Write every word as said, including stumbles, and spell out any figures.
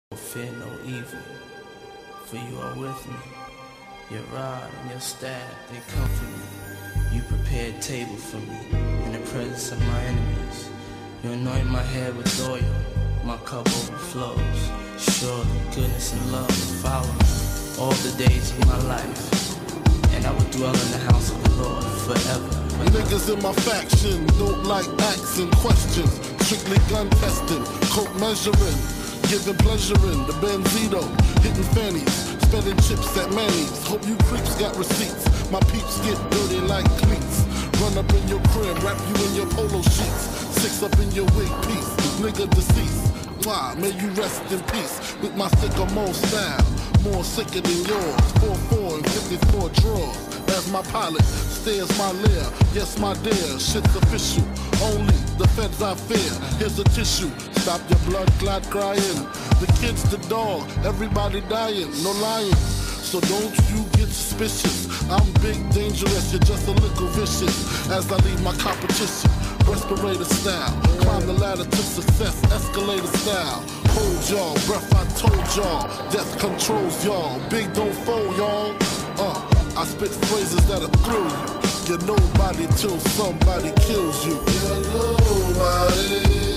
Fear no evil, for you are with me. Your rod and your staff, they comfort me. You prepare a table for me in the presence of my enemies. You anoint my head with oil, my cup overflows. Surely goodness and love will follow me all the days of my life, and I will dwell in the house of the Lord forever. Niggas in my faction don't like asking questions. Strictly gun testing, coke measuring, giving pleasure in the Benzito, hitting fannies, spending chips at Manny's. Hope you creeps got receipts. My peeps get dirty like cleats. Run up in your crib, wrap you in your polo sheets. Six up in your wig piece, nigga deceased. Why? May you rest in peace with my sycamore style. More sicker than yours. four four and fifty-four drawers. As my pilot stares my lair. Yes, my dear, shit's official. Only the feds I fear. Here's a tissue. Stop your blood clot crying. The kid's the dog. Everybody dying. No lying. So don't you get suspicious. I'm big, dangerous. You're just a little vicious. As I leave my competition. Respirator style. Climb the ladder to success. Escalator style. Hold y'all. Breath I told y'all. Death controls y'all. Big don't fold y'all. Uh. I spit phrases that'll thrill you. You're nobody till somebody kills you. You're nobody.